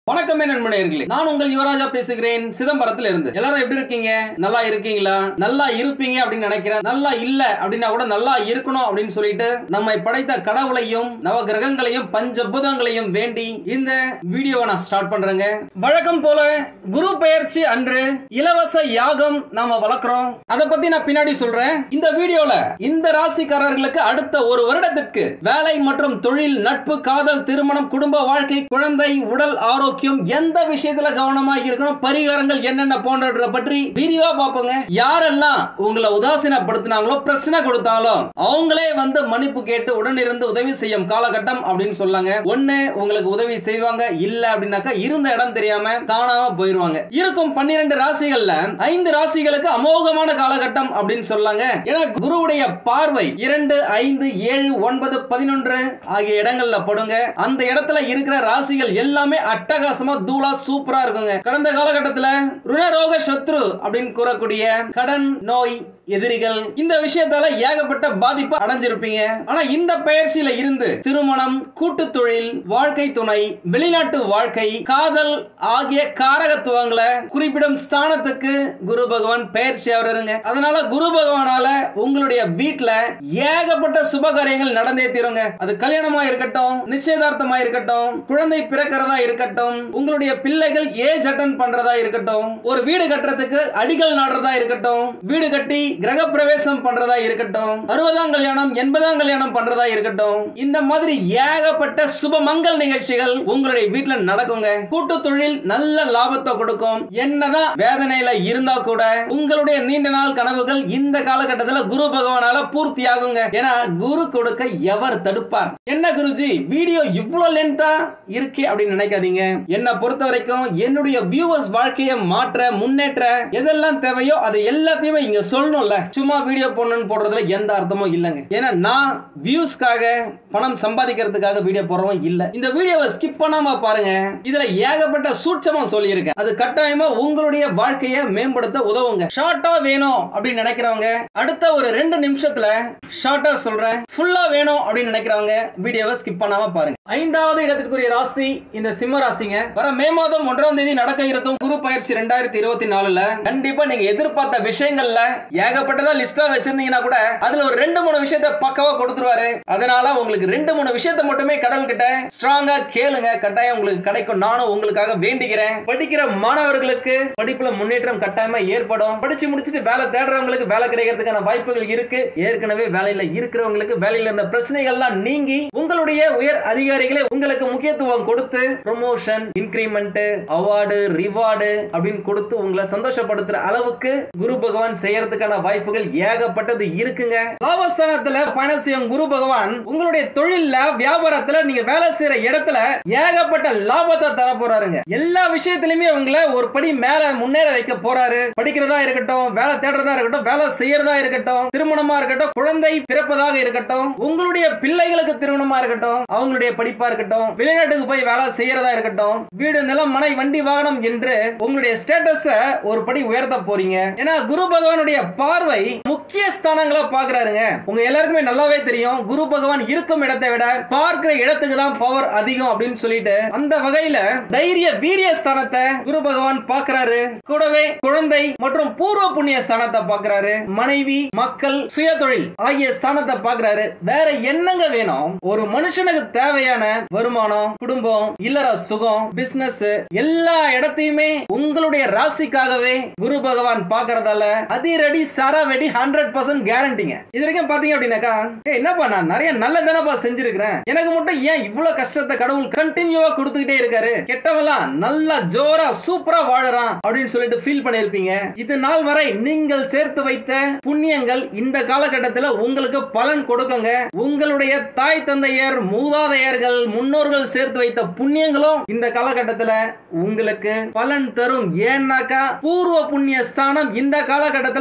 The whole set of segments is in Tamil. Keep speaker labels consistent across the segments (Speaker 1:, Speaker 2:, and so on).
Speaker 1: வணக்கம் நண்பர்களே, நான் உங்கள் யுவராஜா பேசுகிறேன் சிதம்பரத்தில் இருந்து. எல்லாரும் எப்படி இருக்கீங்க? நல்லா இருக்கீங்களா? நல்லா இருப்பீங்க அப்படின்னு நினைக்கிறேன். நல்லா இல்ல அப்படின்னா கூட நல்லா இருக்கணும் அப்படின்னு சொல்லிட்டு நம்மை படைத்த கடவுளையும் நவ கிரகங்களையும் பஞ்சபூதங்களையும் வேண்டி இந்த வீடியோவை நான் ஸ்டார்ட் பண்றேங்க. வழக்கம் போல குரு பெயர்ச்சி அன்று இலவச யாகம் நாம வளர்க்கிறோம். அதை பத்தி நான் பின்னாடி சொல்றேன். இந்த வீடியோல இந்த ராசிக்காரர்களுக்கு அடுத்த ஒரு வருடத்திற்கு வேலை மற்றும் தொழில், நட்பு, காதல், திருமணம், குடும்ப வாழ்க்கை, குழந்தை, உடல் ஆரோக்கியம், எந்த விஷயத்துல கவனமா இருக்கணும், பரிகாரங்கள் என்னென்ன போன்றவற்றை பற்றி விரிவா பார்ப்போங்க. யாரெல்லாம் உங்களை உதாசீனப்படுத்தினாங்களோ, பிரச்சனை கொடுத்தாங்களோ அவங்களே வந்து மன்னிப்பு கேட்டு உடன் இருந்து உதவி செய்யும் காலகட்டம் அப்படின்னு சொல்லாங்க. ஒண்ணு உங்களுக்கு உதவி செய்வாங்க, இல்ல அப்படின்னாக்கா இருந்த இடம் தெரியாம தானாக போயிருவாங்க. இருக்கும் 12 ராசிகள்ல 5 ராசிகளுக்கு அமோகமான காலகட்டம் அப்படின்னு சொல்லாங்க. ஏன்னா குருவுடைய பார்வை 2, 5, 7, 9, 11 ஆகிய இடங்கள்ல படுங்க. அந்த இடத்துல இருக்கிற ராசிகள் எல்லாமே அட்டகாசமா தூளா சூப்பரா இருக்குங்க. கடந்த காலகட்டத்தில் ருணரோக சத்ரு அப்படின்னு கூறக்கூடிய கடன், நோய், எதிரிகள், இந்த விஷயத்தால ஏகப்பட்ட பாதிப்பு அடைஞ்சிருப்பீங்க. ஆனா இந்த பயிற்சியில இருந்து திருமணம், கூட்டு தொழில், வாழ்க்கை துணை, வெளிநாட்டு வாழ்க்கை, காதல் ஆகிய காரகத்துவங்களை குறிப்பிடும் ஸ்தானத்துக்கு குரு பகவான் பயிற்சி ஆவறாருங்க. அதனால குரு பகவானால உங்களுடைய வீட்டுல ஏகப்பட்ட சுப காரியங்கள் நடந்தே தீருங்க. அது கல்யாணமா இருக்கட்டும், நிச்சயதார்த்தமா இருக்கட்டும், குழந்தை பிறக்கிறதா இருக்கட்டும், உங்களுடைய பிள்ளைகள் ஏஜ் அட்டன் பண்றதா இருக்கட்டும், ஒரு வீடு கட்டுறதுக்கு அடிகள் நாடுறதா இருக்கட்டும், வீடு கட்டி கிரக பிரவேசம் பண்றதா இருக்கட்டும், 60ஆம் கல்யாணம், 80ஆம் கல்யாணம் பண்றதா இருக்கட்டும், இந்த மாதிரி ஏகப்பட்ட சுப மங்கல் நிகழ்ச்சிகள் உங்களுடைய வீட்டுல நடக்குங்க. கூட்டு தொழில் நல்ல லாபத்தை கொடுக்கும். என்னதான் வேதனையில இருந்தா கூட உங்களுடைய நீண்ட நாள் கனவுகள் இந்த காலகட்டத்தில் குரு பகவானால பூர்த்தி ஆகுங்க. ஏன்னா குரு கொடுக்க எவர் தடுப்பார்? என்ன குருஜி வீடியோ இவ்வளவு லென்த்தா இருக்கு அப்படின்னு நினைக்காதீங்க. என்ன பொறுத்த வரைக்கும் என்னுடைய வியூவர்ஸ் வாழ்க்கையை மாற்ற, முன்னேற்ற எதெல்லாம் தேவையோ அது எல்லாத்தையுமே இங்க சொல்லணும். சும்மா வீடியோ போடணும்னு போடுறதுல எந்த அர்த்தமும் இல்லைங்க. ஏன்னா நான் வியூஸ்க்காக பணம் சம்பாதிக்கிறதுக்காக வீடியோ போடுறவன் இல்ல. இந்த வீடியோவை ஸ்கிப் பண்ணாம பாருங்க. இதுல ஏகப்பட்ட சூட்சமம் சொல்லி இருக்கேன். அது கட்டாயமா உங்களுடைய வாழ்க்கையை மேம்படுத்த உதவுங்க. ஷார்ட்டா வேணும் அப்படின்னு நினைக்கிறவங்க அடுத்த ஒரு 2 நிமிஷத்துல ஷார்ட்டா சொல்றேன். ஃபுல்லா வேணும் அப்படின்னு நினைக்கிறவங்க வீடியோவை ஸ்கிப் பண்ணாம பாருங்க. 5வது இடத்திற்குரிய ராசி இந்த சிம்ம ராசிங்க. வர மே மாதம் 1ஆம் தேதி நடக்க இருக்கும் குரு பயிற்சி 2024ல கண்டிப்பா நீங்க எதிர்பார்த்த விஷயங்கள்ல ஏகப்பட்டதா லிஸ்டா வச்சிருந்தீங்கன்னா கூட அதுல ஒரு 2-3 விஷயத்தை பக்கவா கொடுத்துருவாரு. அதனால உங்களுக்கு 2-3 விஷயத்தை மட்டுமே கடவுள் கிட்ட ஸ்ட்ராங்கா கேளுங்க. கட்டாயம் உங்களுக்கு கிடைக்கும். நானும் உங்களுக்காக வேண்டிக்கிறேன். படிக்கிற மாணவர்களுக்கு படிப்புல முன்னேற்றம் கட்டாயமா ஏற்படும். படிச்சு முடிச்சுட்டு வேலை தேடுறவங்களுக்கு வேலை கிடைக்கிறதுக்கான வாய்ப்புகள் இருக்கு. ஏற்கனவே வேலையில இருக்கிறவங்களுக்கு வேலையில இருந்த பிரச்சனைகள்லாம் நீங்கி உங்களுடைய உயர் அதிகாரிகளே உங்களுக்கு முக்கியத்துவம் கொடுத்து ப்ரமோஷன், இன்கிரிமெண்ட், அவார்டு, ரிவார்டு அப்படின்னு கொடுத்து உங்களை சந்தோஷப்படுத்துற அளவுக்கு குரு பகவான் செய்யறதுக்கான வாய்ப்புகள் ஏகப்பட்டது இருக்குங்க. லாபஸ்தானத்துல பயணம் செய்யும் குரு பகவான் உங்களுடைய தொழில்ல, வியாபாரத்துல, நீங்க வேலை செய்யற இடத்துல ஏகப்பட்ட லாபத்தை தர போறாருங்க. எல்லா விஷயத்திலுமே உங்களை ஒரு படி மேல முன்னேற வைக்க போறாரு. படிக்கிறதா இருக்கட்டும், வேலை தேடுறதா இருக்கட்டும், வேலை செய்யறதா இருக்கட்டும், திருமணமா இருக்கட்டும், குழந்தை பிறப்பதாக இருக்கட்டும், உங்களுடைய பிள்ளைகளுக்கு திருமணமா இருக்கட்டும், அவங்களுடைய படிப்பா இருக்கட்டும், வெளிநாட்டுக்கு போய் வேலை செய்யறதா இருக்கட்டும், வீடு, நிலம், மனை, வண்டி, வாகனம் என்று உங்களுடைய ஸ்டேட்டஸ ஒரு படி உயர்த்த போறீங்க. ஏன்னா குரு பகவானுடைய பார்வை முக்கிய ஸ்தானங்களை பார்க்கிறாருங்க. உங்க எல்லாருக்குமே நல்லாவே தெரியும் குரு பகவான் இருக்கும் இடத்தை விட பார்க்கிற இடத்துக்கு தான் பவர் அதிகம் அப்படின்னு சொல்லிட்டு அந்த வகையில தைரிய, வீரிய ஸ்தானத்தை குரு பகவான் பார்க்கிறாரு. கூடவே குழந்தை மற்றும் பூர்வ புண்ணிய ஸ்தானத்தை பார்க்கிறாரு. மனைவி, மக்கள், சுய தொழில் ஆகிய ஸ்தானத்தை பார்க்கிறாரு. வேற என்னங்க வேணும்? ஒரு மனுஷனுக்கு தேவையான வருமானம், குடும்பம், இல்லற சுகம், பிசினஸ் எல்லா இடத்தையுமே உங்களுடைய ராசிக்காகவே குரு பகவான் பார்க்கறதால அதிரடி சரவெடி 100% கேரண்டிங்க. இது வரைக்கும் பாத்தீங்க அப்படின்னாக்கா, என்னப்பா நான் நிறைய நல்லதானப்பா செஞ்சிருக்கிறேன், எனக்கு மட்டும் ஏன் இவ்வளவு கஷ்டத்தை கடவுள் கண்டினியூவா கொடுத்துக்கிட்டே இருக்காரு, கெட்டவெல்லாம் நல்லா ஜோரா சூப்பரா வாழறான் அப்படின்னு சொல்லிட்டு ஃபீல் பண்ணிருப்பீங்க. இது நாள் வரை நீங்கள் சேர்த்து வைத்த புண்ணியங்கள் இந்த காலகட்டத்தில் உங்களுக்கு பலன் கொடுக்குங்க. உங்களுடைய தாய் தந்தையர், மூதாதையர்கள், முன்னோர்கள் சேர்த்து வைத்த புண்ணியங்களும் இந்த காலகட்டத்தில் உங்களுக்கு பலன் தரும். ஏன்னாக்கா பூர்வ புண்ணிய ஸ்தானம் இந்த காலகட்டத்தில்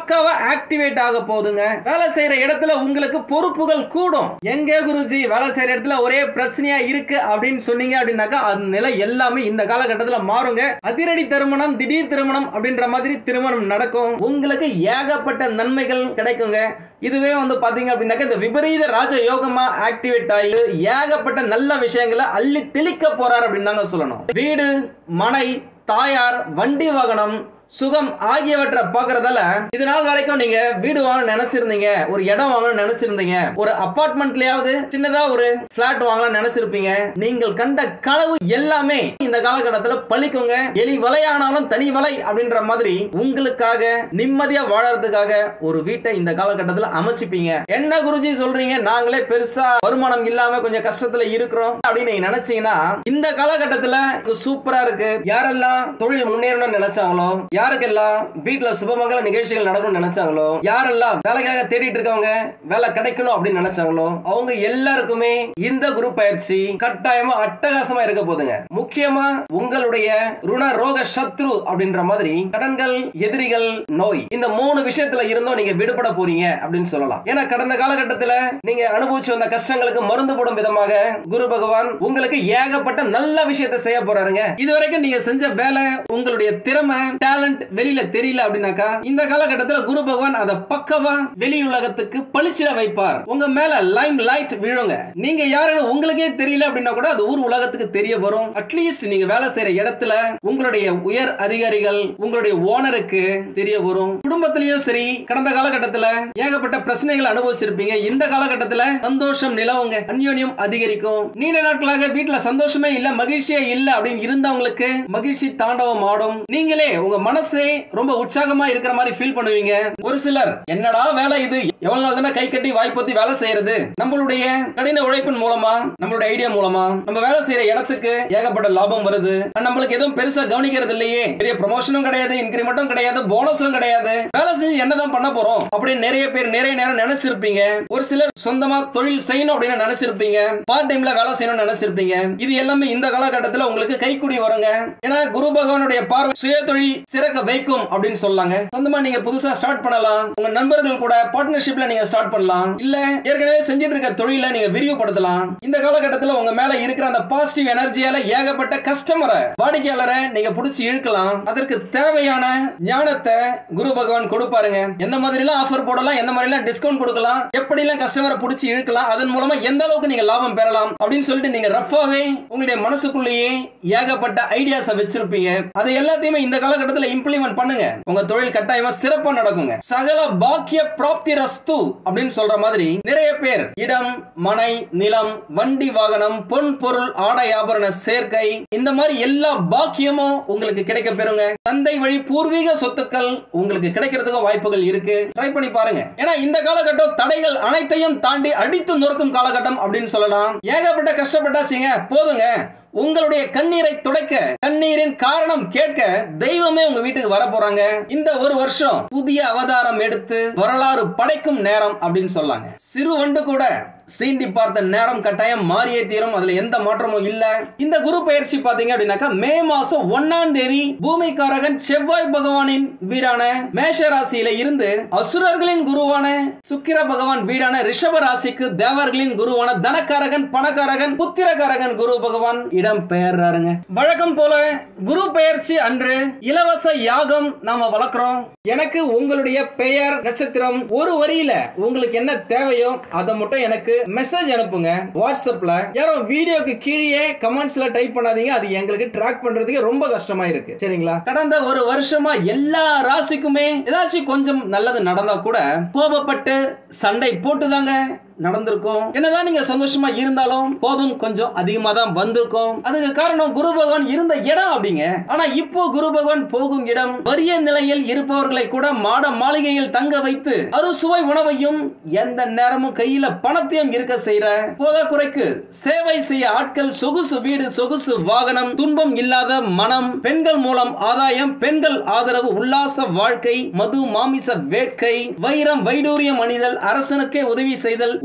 Speaker 1: பக்காவா ஆக்டிவேட் ஆக போகுதுங்க. வேலை செய்யற இடத்துல உங்களுக்கு பொறுப்புகள் கூடும். எங்க குருஜி வேலை செய்யற இடத்துல ஒரே பிரச்சனையா இருக்கு அப்படின்னு சொன்னீங்க அப்படின்னாக்கா அந்த நிலை எல்லாமே இந்த காலகட்டத்தில் மாறுங்க. அதிரடி திருமணம், திடீர் திருமணம் அப்படின்ற மாதிரி திருமணம் நடக்கும். உங்களுக்கு ஏகப்பட்ட நன்மைகள் கிடைக்குங்க. இதுவே பாத்தீங்க அப்படின்னாக்க இந்த விபரீத ராஜ யோகமா ஆக்டிவேட் ஆகி ஏகப்பட்ட நல்ல விஷயங்களை அள்ளி தெளிக்க போறார் அப்படின்னு தாங்க சொல்லணும். வீடு, மனை, தாயார், வண்டி வாகனம், சுகம் ஆகியவற்றை பார்க்கறதால இது நாள் வரைக்கும் நீங்க வீடு வாங்க நினைச்சிருந்தீங்க, ஒரு இடம் வாங்க நினைச்சிருந்தீங்க, ஒரு அபார்ட்மெண்ட்லயாவது சின்னதா ஒரு பிளாட் வாங்க நினைச்சிருப்பீங்க. நீங்கள் கண்ட கனவு எல்லாமே இந்த காலகட்டத்தில் பழிக்குங்க. எலி வலையானாலும் தனி வலை அப்படின்ற மாதிரி உங்களுக்காக நிம்மதியா வாழறதுக்காக ஒரு வீட்டை இந்த காலகட்டத்தில் அமைச்சிப்பீங்க. என்ன குருஜி சொல்றீங்க, நாங்களே பெருசா வருமானம் இல்லாம கொஞ்சம் கஷ்டத்துல இருக்கிறோம் அப்படின்னு நீங்க நினைச்சீங்கன்னா இந்த காலகட்டத்தில் சூப்பரா இருக்கு. யாரெல்லாம் தொழில் முன்னேறணும்னு நினைச்சாங்களோ, யாருக்கெல்லாம் வீட்டுல சுபமங்கல நிகழ்ச்சிகள் நடக்கணும்னு நினைச்சாங்களோ, யாரெல்லாம் வேலைக்காக தேடிட்டு இருக்கவங்க வேலை கிடைக்கணும் அப்படின்னு நினைச்சாங்களோ, அவங்க எல்லாருக்குமே இந்த குரு பயிற்சி கட்டாயமா அட்டகாசமா இருக்க போதுங்க. முக்கியமா உங்களுடைய ருண ரோக சத்ரு அப்படின்ற மாதிரி கடன்கள், எதிரிகள், நோய், இந்த 3 விஷயத்துல இருந்தும் நீங்க விடுபட போறீங்க அப்படின்னு சொல்லலாம். ஏன்னா கடந்த காலகட்டத்தில் நீங்க அனுபவிச்சு வந்த கஷ்டங்களுக்கு மருந்து போடும் விதமாக குரு பகவான் உங்களுக்கு ஏகப்பட்ட நல்ல விஷயத்தை செய்ய போறாருங்க. இதுவரைக்கும் நீங்க செஞ்ச வேலை, உங்களுடைய திறமை, டேலண்ட் வெளியில தெரியல அப்படின்னாக்கா இந்த காலகட்டத்தில் குரு பகவான் அதை பக்கவா வெளி உலகத்துக்கு பளிச்சிட வைப்பார். உங்க மேல லைம் லைட் விழுங்க. நீங்க யாருன்னு உங்களுக்கே தெரியல அப்படின்னா கூட அது ஊர் உலகத்துக்கு தெரிய வரும். அட்லீஸ்ட் நீங்க வேலை செய்யற இடத்துல உங்களுடைய உயர் அதிகாரிகள், உங்களுடைய ஓனருக்கு தெரிய வரும். குடும்பத்திலயும் சரி கடந்த காலகட்டத்தில் ஏகப்பட்ட பிரச்சனைகள் அனுபவிச்சிருப்பீங்க. இந்த காலகட்டத்தில் சந்தோஷம் நிலவுங்க, அந்யோன்யம் அதிகரிக்கும். நீண்ட நாட்களாக வீட்டுல சந்தோஷமே இல்ல, மகிழ்ச்சியே இல்ல அப்படின்னு இருந்தவங்களுக்கு மகிழ்ச்சி தாண்டவம் ஆடும். நீங்களே உங்க மனசே ரொம்ப உற்சாகமா இருக்கிற மாதிரி ஃபீல் பண்ணுவீங்க. ஒரு சிலர் என்னடா வேலை இது, எவ்வளவு நாள் தானே கை கட்டி வாய்ப்பத்தி வேலை செய்யறது, நம்மளுடைய கடின உழைப்பின் மூலமா, நம்மளுடைய ஐடியா மூலமா நம்ம வேலை செய்யற இடத்துக்கு ஏகப்பட்ட லாபம் வருது, நம்மளுக்கு எதுவும் பெருசா கவனிக்கிறது இல்லையே, பெரிய ப்ரமோஷனும் கிடையாது, இன்கிரிமெண்ட்டும் கிடையாது, போனஸும் கிடையாது, வேலை செஞ்சு என்னதான் பண்ண போறோம் அப்படின்னு நிறைய பேர் நிறைய நேரம் நினைச்சிருப்பீங்க. ஒரு சிலர் சொந்தமா தொழில் செய்யணும் அப்படின்னு நினைச்சிருப்பீங்க, பார்ட் டைம்ல வேலை செய்யணும்னு நினைச்சிருப்பீங்க. இது எல்லாமே இந்த காலகட்டத்தில் உங்களுக்கு கைக்கூடி வருங்க. ஏன்னா குரு பகவானுடைய பார்வை சுய தொழில் சிறக்க வைக்கும் அப்படின்னு சொல்லாங்க. சொந்தமா நீங்க புதுசா ஸ்டார்ட் பண்ணலாம், உங்க நண்பர்கள் கூட பார்ட்னர்ஷிப்ல நீங்க ஸ்டார்ட் பண்ணலாம், இல்ல ஏற்கனவே செஞ்சிட்டு இருக்க தொழிலை நீங்க விரிவுபடுத்தலாம். இந்த காலகட்டத்தில் உங்க மேல இருக்கிற அந்த பாசிட்டிவ் எனர்ஜியால ஏகப்பட்ட கஸ்டமரை, வாடிக்கையாளரை நீங்க புடிச்சு இழுக்கலாம். அதற்கு தேவையான ஞானத்தை குரு பகவான் கொடுப்பாருங்க. எந்த மாதிரி எல்லாம் ஆஃபர் போடலாம், எந்த மாதிரி எல்லாம் டிஸ்கவுண்ட் கொடுக்கலாம், எப்படி எல்லாம் கஸ்டமரை புடிச்சு இழுக்கலாம், அதன் மூலமா எந்த அளவுக்கு நீங்க லாபம் பெறலாம் அப்படின்னு சொல்லிட்டு நீங்க ரஃபாவே உங்களுடைய மனசுக்குள்ளேயே ஏகப்பட்ட ஐடியாஸை வச்சிருப்பீங்க. அதை எல்லாத்தையுமே இந்த காலகட்டத்தில் இம்ப்ளிமெண்ட் பண்ணுங்க. உங்க தொழில் கட்டாயமா சிறப்பா நடக்குங்க. சகல பாக்கிய பிராப்தி ரஸ்து அப்படின்னு சொல்ற மாதிரி நிறைய பேர் இடம், மனை, நிலம், வண்டி வாகனம், பொன் பொருள், ஆடை ஆபரண சேர்க்கை, இந்த மாதிரி எல்லா பாக்கியமும் உங்களுக்கு கிடைக்க பெறுங்க. தந்தை வழி பூர்வீக சொத்துக்கள் உங்களுக்கு கிடைக்கிறதுக்கு வாய்ப்புகள் இருக்கு. ட்ரை பண்ணி பாருங்க. ஏன்னா இந்த காலகட்டம் தடைகள் அனைத்தையும் தாண்டி அடித்து நொறுக்கும் காலகட்டம் அப்படின்னு சொல்லலாம். ஏகப்பட்ட கஷ்டப்பட்டாச்சுங்க, போதுங்க. உங்களுடைய கண்ணீரை துடைக்க, கண்ணீரின் காரணம் கேட்க தெய்வமே உங்க வீட்டுக்கு வர போறாங்க. இந்த ஒரு வருஷம் புதிய அவதாரம் எடுத்து வரலாறு படைக்கும் நேரம் அப்படின்னு சொல்லாங்க. சிறு வண்டு கூட சீண்டி பார்த்த நேரம் கட்டாயம் மாறியே தீரும். அதுல எந்த மாற்றமும் இல்ல. இந்த குரு பயிற்சி பாத்தீங்க அப்படின்னாக்கா மே மாசம் 1ஆம் தேதி பூமிக்காரகன் செவ்வாய் பகவானின் வீடான மேஷ ராசியில இருந்து அசுரர்களின் குருவான சுக்கிர பகவான் வீடான ரிஷப ராசிக்கு தேவர்களின் குருவான தனக்காரகன், பணக்காரகன், புத்திரக்காரகன் குரு பகவான் இடம் பெயர்றாருங்க. வழக்கம் போல குரு பயிற்சி அன்று இலவச யாகம் நாம வளர்க்கிறோம். எனக்கு உங்களுடைய பெயர், நட்சத்திரம், ஒரு வரியில உங்களுக்கு என்ன தேவையோ அதை மட்டும் எனக்கு மெசேஜ் அனுப்புங்க வாட்ஸ்அப்ல. யாரும் வீடியோக்கு கீழே கமெண்ட்ஸ்ல டைப் பண்ணாதீங்க, அது எங்களுக்கு ட்ராக் பண்றதுக்கு ரொம்ப கஷ்டமா இருக்கு. சரிங்களா? கடந்த ஒரு வருஷமா எல்லா ராசிக்குமே ஏதாச்சும் கொஞ்சம் நல்லது நடந்தா கூட கோபப்பட்டு சண்டை போட்டுதாங்க நடந்திருக்கும். என்னதான் நீங்க சந்தோஷமா இருந்தாலும் கோபம் கொஞ்சம் அதிகமா தான் வந்திருக்கும். அதுக்கு காரணம் குரு பகவான் இருந்த இடம் அப்படிங்க. ஆனா இப்போ குரு பகவான் போகும் இடம் வறிய நிலையில் இருப்பவர்களை கூட மாட மாளிகையில் தங்க வைத்து அறுசுவை உணவையும் எந்த நேரமும் கையில பணத்தையும் இருக்க செய்யற போதாக்குறைக்கு சேவை செய்ய ஆட்கள், சொகுசு வீடு, சொகுசு வாகனம், துன்பம் இல்லாத மனம், பெண்கள் மூலம் ஆதாயம், பெண்கள் ஆதரவு, உல்லாச வாழ்க்கை, மது மாமிச வேட்கை, வைரம் வைடூரியம் அணிதல், அரசனுக்கே உதவி செய்தல்,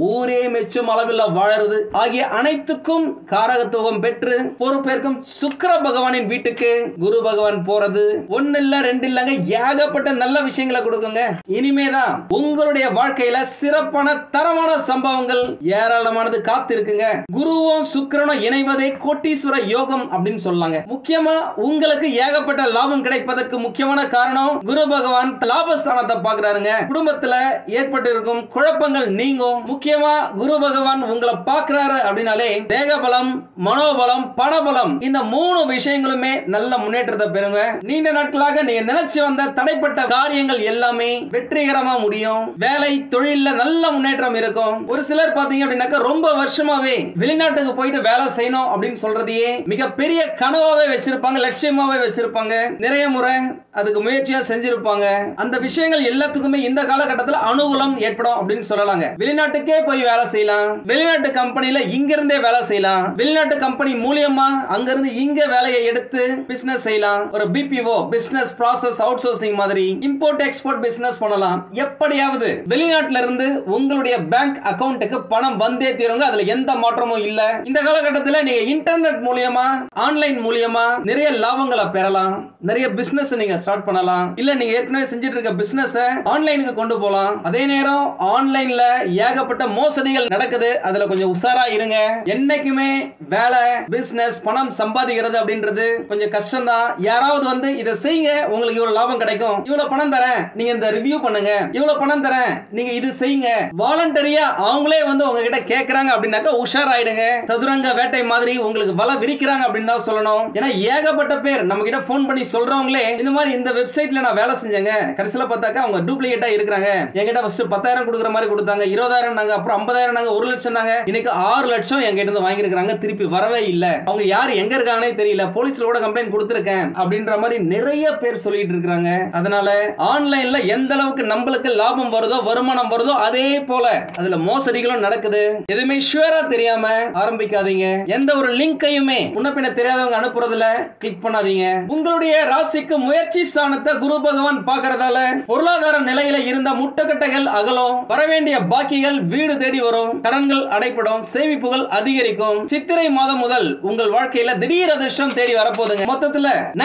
Speaker 1: ஊரே மெச்சும் அளவில் வாழறது ஆகிய அனைத்துக்கும் காரகத்துவம் பெற்று பொறுப்பேற்கும் சுக்கிர பகவானின் வீட்டுக்கு குரு பகவான் போறது ஒன்னு இல்ல ரெண்டு இல்லங்க, ஏகப்பட்ட நல்ல விஷயங்களை கொடுக்குங்க. இனிமேதான் உங்களுடைய வாழ்க்கையில சிறப்பான தரமான சம்பவங்கள் ஏராளமானது காத்து இருக்குங்க. குருவும் சுக்கிரனும் இணைவதே கோட்டீஸ்வர யோகம் அப்படின்னு சொல்லாங்க. முக்கியமா உங்களுக்கு ஏகப்பட்ட லாபம் கிடைப்பதற்கு முக்கியமான காரணம் குரு பகவான் லாபஸ்தானத்தை பார்க்கிறாருங்க. குடும்பத்துல ஏற்பட்டு இருக்கும் குழப்பங்கள் நீங்கும். முக்கியமா குரு பகவான் உங்களை பார்க்கிறாரு அப்படின்னாலே தேகபலம், மனோபலம், பணபலம் இந்த மூணு விஷயங்களுமே நல்ல முன்னேற்றத்தை பெறுங்க. நீண்ட நாட்களாக நீங்க நினைச்சு வந்த தடைப்பட்ட காரியங்கள் எல்லாமே வெற்றிகரமா முடியும். வேலை தொழில்ல நல்ல முன்னேற்றம் இருக்கும். ஒரு சிலர் பாத்தீங்க அப்படின்னாக்க ரொம்ப வருஷமாவே வெளிநாட்டுக்கு போயிட்டு வேலை செய்யணும் அப்படின்னு சொல்றதையே மிகப்பெரிய கனவாவே வச்சிருப்பாங்க, லட்சியமாவே வச்சிருப்பாங்க. நிறைய முறை அதுக்கு முயற்சியா செஞ்சிருப்பாங்க. அந்த விஷயங்கள் எல்லாத்துக்குமே இந்த காலகட்டத்தில் அனுகூலம் ஏற்படும் அப்படின்னு சொல்லலாங்க. வெளிநாட்டுக்கே போய் வேலை செய்யலாம், வெளிநாட்டு கம்பெனில இங்க இருந்தே வேலை செய்யலாம், வெளிநாட்டு கம்பெனி மூலியமா அங்க இருந்து இங்க வேலையை எடுத்து பிசினஸ் செய்யலாம். ஒரு BPO business process outsourcing மாதிரி இம்போர்ட் எக்ஸ்போர்ட் பிசினஸ் பண்ணலாம். எப்படியாவது வெளிநாட்டுல இருந்து உங்களுடைய பேங்க் அக்கவுண்ட்டுக்கு பணம் வந்தே தீருங்க. அதுல எந்த மாற்றமும் இல்ல. இந்த காலகட்டத்தில் நீங்க இன்டர்நெட் மூலியமா ஆன்லைன் மூலியமா நிறைய லாபங்களை பெறலாம். நிறைய பிசினஸ் நீங்க ஸ்டார்ட் பண்ணலாம். இல்ல நீங்க ஏற்கனவே செஞ்சிட்டு இருக்க பிசினஸ் ஆன்லைனுக்கு கொண்டு போலாம். அதே நேரம் ஆன்லைன்ல ஏகப்பட்ட மோசடிகள் நடக்குது. அதுல கொஞ்சம் உஷாரா இருங்க. என்னைக்குமே வேலை, பிசினஸ், பணம் சம்பாதிக்கிறது அப்படின்றது கொஞ்சம் கஷ்டம் தான். யாராவது வந்து இதை செய்யுங்க, உங்களுக்கு இவ்வளவு லாபம் கிடைக்கும், இவ்வளவு பணம் தரேன், நீங்க இந்த ரிவ்யூ பண்ணுங்க, இவ்வளவு பணம் தரேன், நீங்க இது செய்யுங்க, வாலண்டரியா அவங்களே வந்து உங்ககிட்ட கேக்குறாங்க அப்படின்னாக்கா உஷாராயிடுங்க. சதுரங்க வேட்டை மாதிரி உங்களுக்கு வலை விரிக்கிறாங்க அப்படின்னு தான் சொல்லணும். ஏன்னா ஏகப்பட்ட பேர் நம்ம கிட்ட போன் பண்ணி சொல்றவங்களே இந்த மாதிரி இந்த வெப்சைட்ல நான் வேலை செஞ்சேங்க, கடைசியில பார்த்தாக்கா அவங்க டூப்ளிகேட்டா இருக்காங்க, என்கிட்ட ஃபர்ஸ்ட் 10,000 கொடுக்குற மாதிரி கொடுத்தாங்க, 20,000 நாங்க, அப்புறம் 50,000 நாங்க, 1 லட்சம் நாங்க, இன்னைக்கு 6 லட்சம் என்கிட்ட இருந்து வாங்கி இருக்காங்க, திருப்பி வரவே இல்ல, அவங்க யார் எங்க இருக்காங்கன்னே தெரியல, போலீஸ்ல கூட கம்ப்ளைண்ட் கொடுத்திருக்கேன் அப்படின்ற மாதிரி நிறைய பேர் சொல்லிட்டு இருக்காங்க. அதனால ஆன்லைன்ல எந்த அளவுக்கு நம்மளுக்கு லாபம் வருதோ, வருமானம் வருதோ, அதே போல அதுல மோசடிகளும் நடக்குது. எதுவுமே ஷூரா தெரியாம ஆரம்பிக்காதீங்க. எந்த ஒரு லிங்கையுமே முன்ன பின்ன தெரியாதவங்க அனுப்புறதுல கிளிக் பண்ணாதீங்க. உங்களுடைய ராசிக்கு முயற்சி ஸ்தானத்தை குரு பகவான் பார்க்கறதால பொருளாதார நிலையில இருந்த முட்டுக்கட்டைகள் அகலும், வரவேண்டிய பாக்கிகள் வீடு தேடி வரும், கடன்கள் அடைப்படும், சேமிப்புகள் அதிகரிக்கும். சித்திரை மாதம் முதல் உங்கள் வாழ்க்கையில திடீர் அதிர்ஷ்டம் தேடி வரப்போகுதுங்க. மொத்தத்துல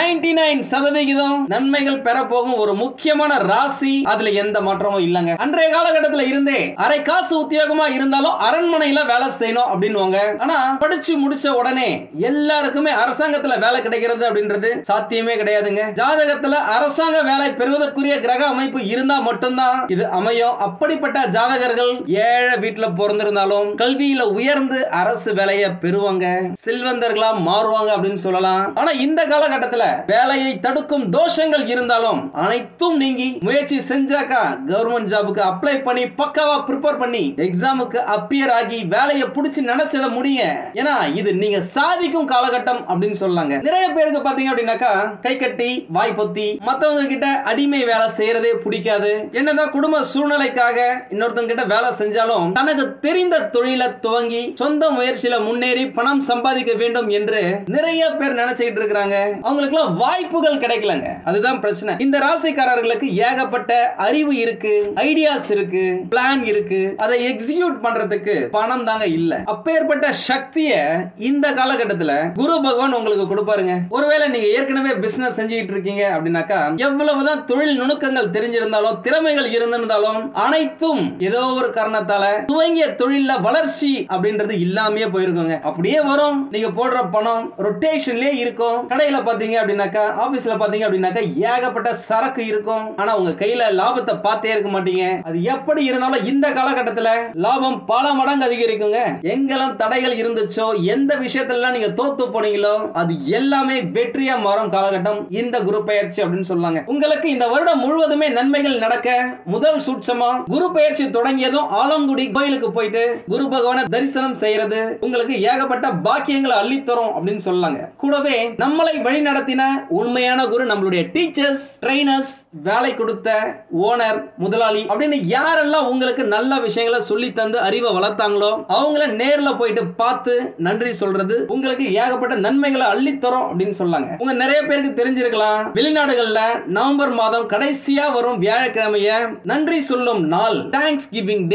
Speaker 1: 99% நன்மைகள் பெற போகும் ஒரு முக்கியமான ராசி. அதுல எந்த மாற்றமும் இல்லங்க. அன்றைய காலகட்டத்தில் இருந்தே அரை காசு உத்தியோகமா இருந்தாலும் அரண்மனையில வேலை செய்யணும் அப்படின்னுவாங்க. ஆனா படிச்சு முடிச்ச உடனே எல்லாருக்குமே அரசாங்கத்துல வேலை கிடைக்கிறது அப்படின்றது சாத்தியமே கிடையாதுங்க. ஜாதகத்துல அரசாங்க வேலை பெறுவதற்குரிய கிரக அமைப்பு இருந்தா மட்டும்தான் இது அமையும். அப்படிப்பட்ட ஜாதகர்கள் ஏழை வீட்டுல பிறந்திருந்தாலும் கல்வியில உயர்ந்து அரசு வேலையை பெறுவாங்க, செல்வந்தர்களா மாறுவாங்க அப்படின்னு சொல்லலாம். ஆனா இந்த காலகட்டத்துல வேலையை தடுக்கும் தோஷங்கள் இருந்தாலும் அனைத்தும் நீங்கி முயற்சி செஞ்சாக்கா கவர்மெண்ட் ஜாபுக்கு அப்ளை பண்ணி பக்காவா ப்ரிப்பேர் பண்ணி எக்ஸாமுக்கு அப்பியர் ஆகி வேலையை பிடிச்சி நினைச்சத முடிய. ஏன்னா இது நீங்க சாதிக்கும் காலகட்டம் அப்படின்னு சொல்லாங்க. நிறைய பேருக்கு பாத்தீங்க அப்படின்னாக்கா கை கட்டி வாய் பொத்தி மத்தவங்க கிட்ட அடிமை வேலை செய்யறதே பிடிக்காது. என்னதான் குடும்ப சூழ்நிலைக்காக இன்னொருத்தங்க கிட்ட வேலை செஞ்சாலும் தனக்கு தெரிந்த தொழிலை துவங்கி சொந்த முயற்சியில முன்னேறி பணம் சம்பாதிக்க வேண்டும் என்று நிறைய பேர் நினைச்சிட்டு இருக்காங்க. அவங்களுக்கு வாய்ப்புகள் கிடைக்கலங்க. அதுதான் பிரச்சனை. இந்த ராசிக்காரர்களுக்கு ஏகப்பட்ட அறிவு இருக்கு, ஐடியாஸ் இருக்கு, பிளான் இருக்கு, அதை எக்ஸிக்யூட் பண்றதுக்கு பணம் தாங்க இல்ல. அப்பேற்பட்ட சக்தியை இந்த காலகட்டத்துல குரு பகவான் உங்களுக்கு கொடுப்பாருங்க. ஒருவேளை நீங்க ஏற்கனவே பிசினஸ் செஞ்சுட்டு இருக்கீங்க அப்படின்னாக்கா எவ்வளவுதான் தொழில் நுணுக்கங்கள் தெரிஞ்சிருந்தாலும் திறமைகள் இருந்திருந்தாலும் அனைத்தும் ஏதோ ஒரு காரணத்தால துவங்கிய தொழில வளர்ச்சி அப்படின்றது இல்லாமயே போயிருக்குங்க. அப்படியே வரும், நீங்க போடுற பணம் ரொட்டேஷன்லயே இருக்கும். கடையில பாத்தீங்க அப்படின்னாக்கா, ஆபீஸ்ல பாத்தீங்க அப்படின்னாக்கா ஏகப்பட்ட சரக்கு இருக்கும். ஆனா உங்க கையில லாபத்தை பார்த்தே இருக்க மாட்டீங்க. அது எப்படி இருந்தாலும் இந்த காலகட்டத்துல லாபம் பல மடங்கு அதிகரிக்குங்க. எங்கெல்லாம் தடைகள் இருந்துச்சோ, எந்த விஷயத்துல நீங்க தோத்து போனீங்களோ அது எல்லாமே வெற்றியா மாறும் காலகட்டம் இந்த குரு பெயர்ச்சி அப்படின்னு சொல்லுவாங்க. உங்களுக்கு இந்த வருடம் முழுவதுமே நன்மைகள் நடக்க முதல் சூட்சமா குரு பெயர்ச்சி தொடங்கியதும் ஆலங்குடி கோயிலுக்கு போயிட்டு குரு பகவானை தரிசனம் செய்யறது உங்களுக்கு ஏகப்பட்ட பாக்கியங்களை அள்ளித்தரும் அப்படின்னு சொல்லாங்க. கூடவே நம்மளை வழி நடத்தின உண்மையான குரு, நம்மளுடைய டீச்சர்ஸ், ட்ரெயினர்ஸ், வேலை கொடுத்த ஓனர், முதலாளி அப்படின்னு யாரெல்லாம் உங்களுக்கு நல்ல விஷயங்களை சொல்லி தந்து அறிவை வளர்த்தாங்களோ அவங்கள நேர்ல போயிட்டு பார்த்து நன்றி சொல்றது உங்களுக்கு ஏகப்பட்ட நன்மைகளை அள்ளித்தரும் அப்படின்னு சொல்லாங்க. உங்க நிறைய பேருக்கு தெரிஞ்சிருக்கலாம், வெளிநாடுகள்ல நவம்பர் மாதம் கடைசியா வரும் வியாழக்கிழமைய நன்றி சொல்லும் நாள், தேங்க்ஸ் கிவிங் டே அப்படின்னு